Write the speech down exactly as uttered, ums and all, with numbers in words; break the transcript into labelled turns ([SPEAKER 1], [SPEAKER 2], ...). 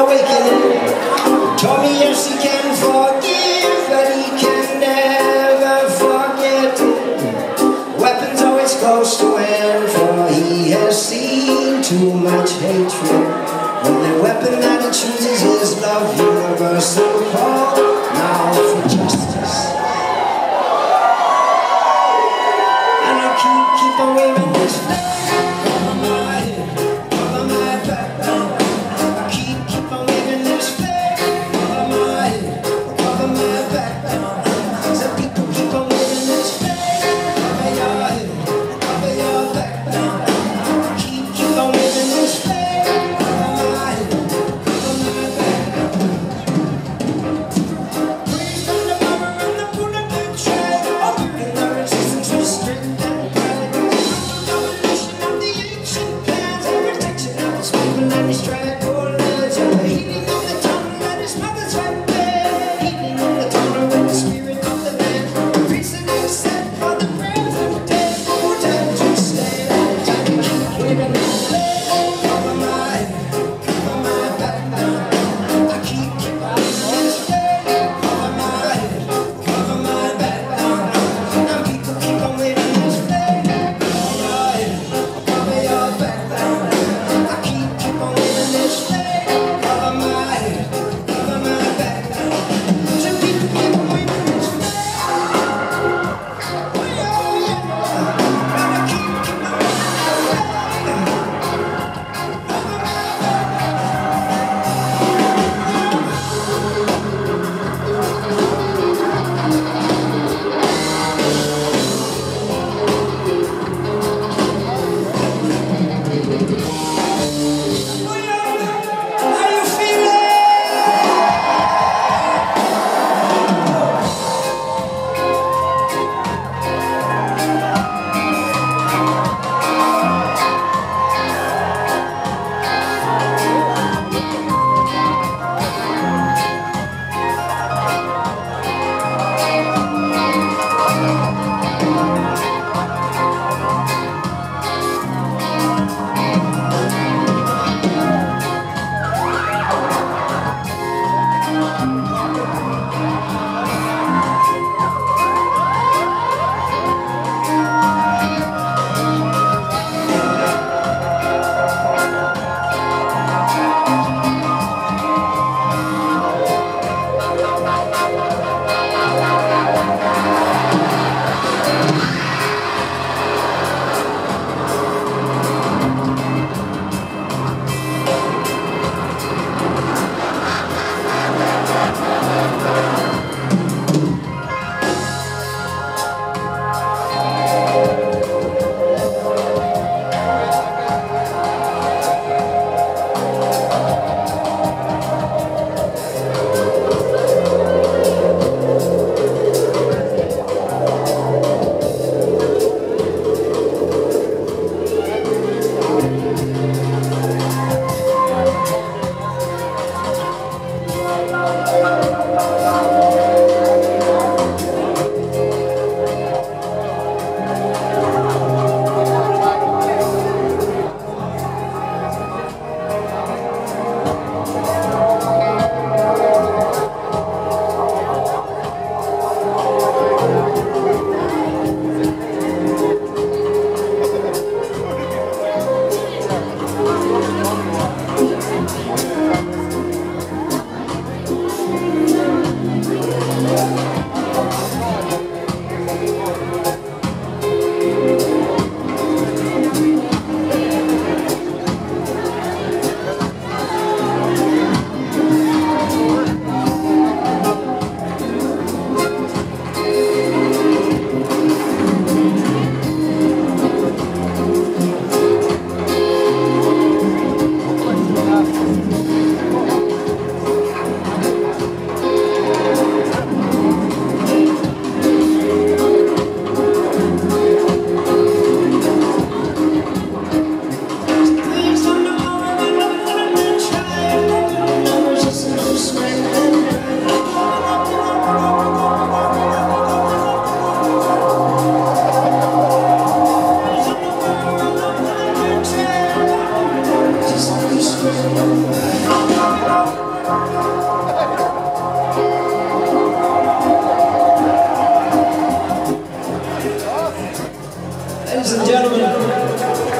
[SPEAKER 1] awakening. Told me yes he can forgive, but he can never forget. Weapons always close to end, for he has seen too much hatred. When the weapon that he chooses is love, universal call now for justice. And I keep, keep on waving this flag over my head, over my back. I keep, keep on waving this flag over my head, over my back. So people keep on waving this flag over your head, over your back. Keep, keep on waving this flag over my head, over my back. Ladies and gentlemen,